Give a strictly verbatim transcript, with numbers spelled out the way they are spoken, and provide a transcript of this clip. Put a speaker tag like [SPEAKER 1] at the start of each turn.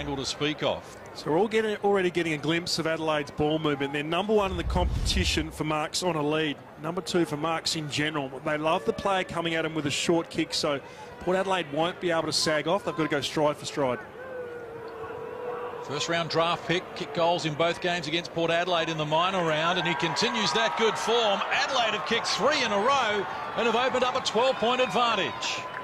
[SPEAKER 1] angle to speak of.
[SPEAKER 2] So we're all getting, already getting a glimpse of Adelaide's ball movement. They're number one in the competition for marks on a lead. Number two for marks in general. They love the player coming at them with a short kick, so Port Adelaide won't be able to sag off. They've got to go stride for stride.
[SPEAKER 1] First round draft pick, kick goals in both games against Port Adelaide in the minor round, and he continues that good form. Adelaide have kicked three in a row and have opened up a twelve point advantage.